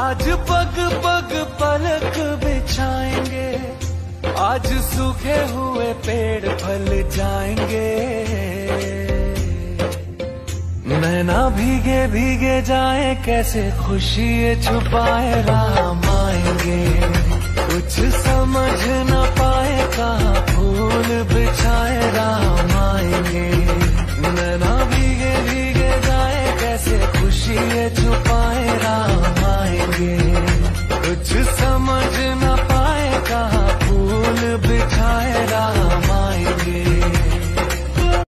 आज पग पग पलक बिछाएंगे, आज सूखे हुए पेड़ फल जाएंगे। नैना भीगे भीगे जाए, कैसे खुशी ये छुपाए राम आएंगे। कुछ समझ न पाए, कहाँ फूल बिछाए राम आएंगे। नैना भीगे भीगे जाए, कैसे खुशी ये छुपाए राम आएंगे। कुछ समझ न पाए, कहाँ